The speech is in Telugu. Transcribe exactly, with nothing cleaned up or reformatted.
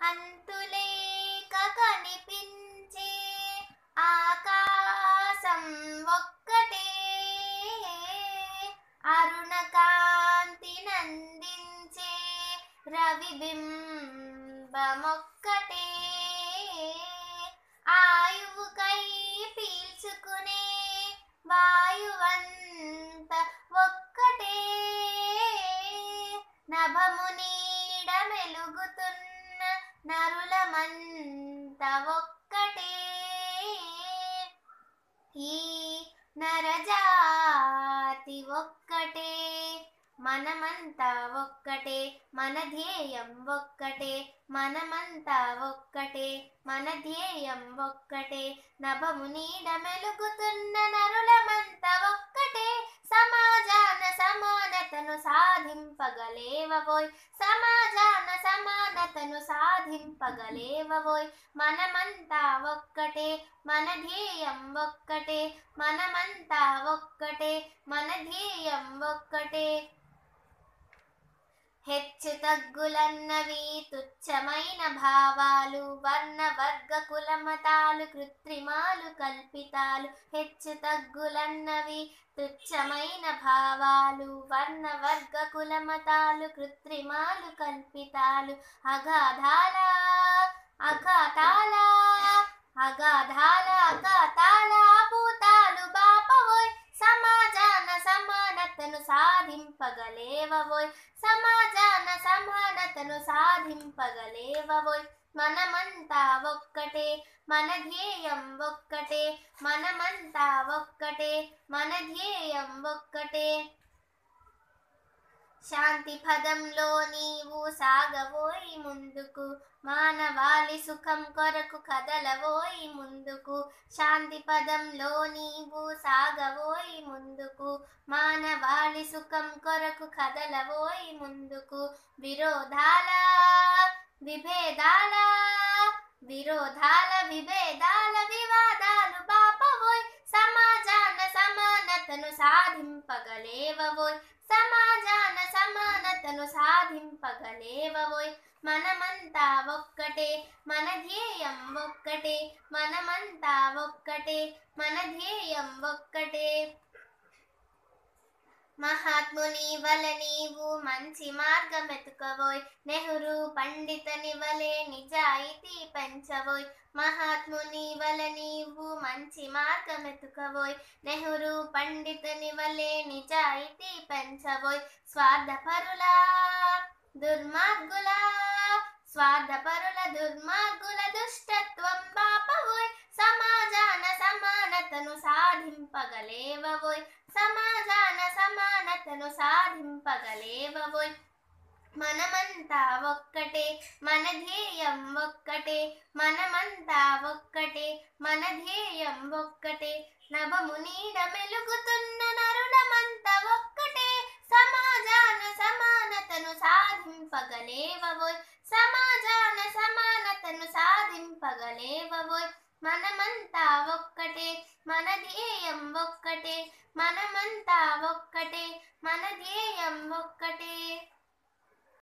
అంతులేక కనిపించే ఆకాశం ఒక్కటే, అరుణ కాంతి నందించే రవిబింబమొక్కటే, ఆయువుకై పీల్చుకునే వాయువంత ఒక్కటే, నభము నీడ మెలుగుతున్న నరులమంత ఒక్కటే, ఈ నరజాతి ఒక్కటే, మనమంతా ఒక్కటే, మన ధ్యేయం ఒక్కటే, మనమంతా ఒక్కటే, మన ధ్యేయం ఒక్కటే, నభము నీడ మెలుగుతున్న నరులమంతా ఒక్కటే, సమాజాన సమానతను సాధింపగలేవబోయ్, సమాజాన సమానతను సాధింపగలేవబోయ్, మనమంతా ఒక్కటే, మన ధ్యేయం ఒక్కటే, మనమంతా ఒక్కటే, మన ధ్యేయం ఒక్కటే. హెచ్చు తగ్గులన్నవి తుచ్చమైన భావాలు, వర్ణ వర్గ కుల మతాలు కృత్రిమాలు కల్పితాలు, హెచ్చు తగ్గులన్నవి తుచ్చమైన భావాలు, వర్ణ వర్గ కుల మతాలు కృత్రిమాలు కల్పితాలు, అగాధాల అఘాతాల అగాధాల అఘాతాల భూతాలు బాపవోయ్, సమాజాన సమానతను సాధింపగలేవబోయ్, సమాజాన సమానతను సాధింపగలేవబోయ్, మనమంతా ఒక్కటే, మన ధ్యేయం ఒక్కటే, మనమంతా ఒక్కటే, మన ధ్యేయం ఒక్కటే. శాంతి పదంలో నీవు సాగవోయి ముందుకు, మానవాళి సుఖం కొరకు కదలవోయి ముందుకు, శాంతి పదంలో నీవు సాగవోయి ముందుకు, మానవాళి సుఖం కొరకు కదలవోయి ముందుకు, విరోధాల విభేదాల విరోధాల విభేదాల వివాదాలు బాపవోయ్, సమాజాన సమానతను సాధింపగలేవబోయ్, సమాజాన సమానతను సాధింపగలేవబోయ్, మనమంతా ఒక్కటే, మన ధ్యేయం ఒక్కటే, మనమంతా ఒక్కటే, మన ధ్యేయం ఒక్కటే. మహాత్ముని వల నీవు మంచి మార్గమెతుకవోయ్, నెహ్రూ పండితని వలె నిజాయితీ పెంచవోయ్, మహాత్ముని వల నీవు మంచి మార్గమెతుకవోయ్, నెహ్రూ పండితని వలె నిజాయితీ పెంచవోయ్, స్వార్థపరుల దుర్మార్గుల స్వార్థపరుల దుర్మార్గుల దుష్టత్వం బాపవోయ్, సమాజాన సమానతను సాధింపగలేవబోయ్, సమాజాన సమానతను సాధింపగలేవబోయ్, మనమంతా ఒక్కటే, మన ధ్యేయం ఒక్కటే, మనమంతా ఒక్కటే, మన ధ్యేయం ఒక్కటే, నభము నీడ మెలుగుతున్న నరులమంతా ఒక్కటే, సమాజాన సమానతను సాధింపగలేవబోయ్, సమాజాన సమానతను సాధింపగలేవబోయ్, మనమంతా ఒక్కటే, మన ధ్యేయం ఒక్కటే, మనమంతా ఒక్కటే, మన ధ్యేయం ఒక్కటే.